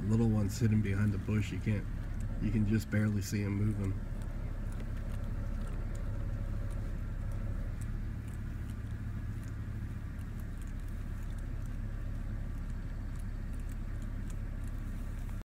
little one's hidden behind the bush. You can just barely see him moving.